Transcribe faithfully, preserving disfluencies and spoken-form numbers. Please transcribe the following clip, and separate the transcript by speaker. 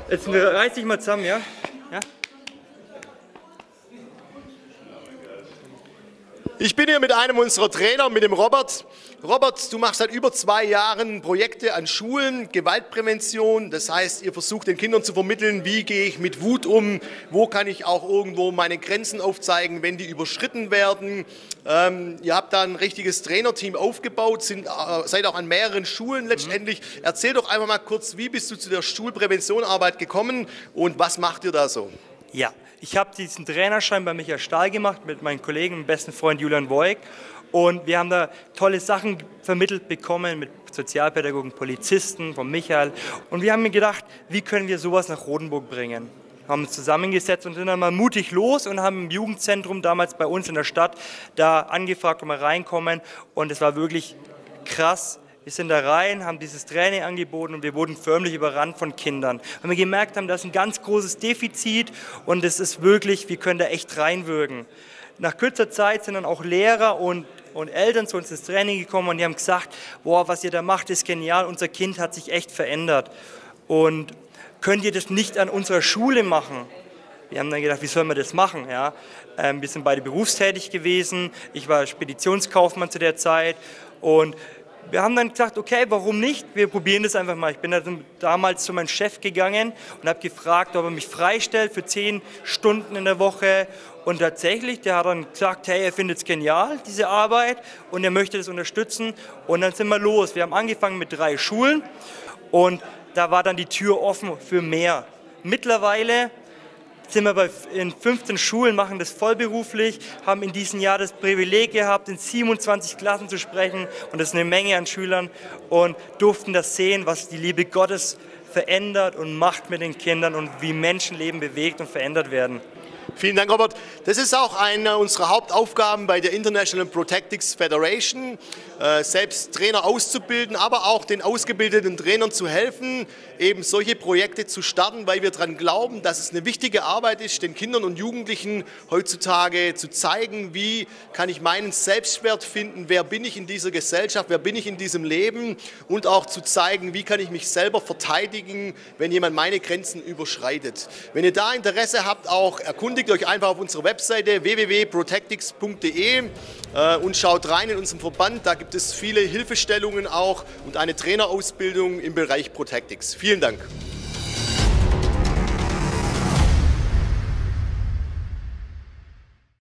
Speaker 1: Jetzt reiß dich mal zusammen, ja? Ja?
Speaker 2: Ich bin hier mit einem unserer Trainer, mit dem Robert. Robert, du machst seit über zwei Jahren Projekte an Schulen, Gewaltprävention. Das heißt, ihr versucht den Kindern zu vermitteln, wie gehe ich mit Wut um, wo kann ich auch irgendwo meine Grenzen aufzeigen, wenn die überschritten werden. Ähm, ihr habt da ein richtiges Trainerteam aufgebaut, sind, äh, seid auch an mehreren Schulen letztendlich. Mhm. Erzähl doch einfach mal kurz, wie bist du zu der Schulpräventionarbeit gekommen und was macht ihr da so?
Speaker 1: Ja, ich habe diesen Trainerschein bei Michael Stahl gemacht mit meinem Kollegen, meinem besten Freund Julian Woig. Und wir haben da tolle Sachen vermittelt bekommen mit Sozialpädagogen, Polizisten, von Michael. Und wir haben mir gedacht, wie können wir sowas nach Rodenburg bringen? Haben uns zusammengesetzt und sind dann mal mutig los und haben im Jugendzentrum damals bei uns in der Stadt da angefragt, ob wir reinkommen. Und es war wirklich krass. Wir sind da rein, haben dieses Training angeboten und wir wurden förmlich überrannt von Kindern. Weil wir gemerkt haben, da ist ein ganz großes Defizit und es ist wirklich, wir können da echt reinwirken. Nach kürzer Zeit sind dann auch Lehrer und, und Eltern zu uns ins Training gekommen und die haben gesagt, boah, was ihr da macht, ist genial, unser Kind hat sich echt verändert. Und könnt ihr das nicht an unserer Schule machen? Wir haben dann gedacht, wie sollen wir das machen? Ja? Ähm, wir sind beide berufstätig gewesen, ich war Speditionskaufmann zu der Zeit und wir haben dann gesagt, okay, warum nicht? Wir probieren das einfach mal. Ich bin dann damals zu meinem Chef gegangen und habe gefragt, ob er mich freistellt für zehn Stunden in der Woche. Und tatsächlich, der hat dann gesagt, hey, er findet es genial, diese Arbeit, und er möchte das unterstützen. Und dann sind wir los. Wir haben angefangen mit drei Schulen und da war dann die Tür offen für mehr. Mittlerweile sind wir bei, in fünfzehn Schulen, machen das vollberuflich, haben in diesem Jahr das Privileg gehabt, in siebenundzwanzig Klassen zu sprechen, und das ist eine Menge an Schülern, und durften das sehen, was die Liebe Gottes verändert und macht mit den Kindern und wie Menschenleben bewegt und verändert werden.
Speaker 2: Vielen Dank, Robert. Das ist auch eine unserer Hauptaufgaben bei der International Protectics Federation, selbst Trainer auszubilden, aber auch den ausgebildeten Trainern zu helfen, eben solche Projekte zu starten, weil wir daran glauben, dass es eine wichtige Arbeit ist, den Kindern und Jugendlichen heutzutage zu zeigen, wie kann ich meinen Selbstwert finden, wer bin ich in dieser Gesellschaft, wer bin ich in diesem Leben, und auch zu zeigen, wie kann ich mich selber verteidigen, wenn jemand meine Grenzen überschreitet. Wenn ihr da Interesse habt, auch erkundigt euch einfach auf unserer Webseite w w w punkt protectix punkt de äh, und schaut rein in unserem Verband. Da gibt es viele Hilfestellungen auch und eine Trainerausbildung im Bereich Protectix. Vielen Dank.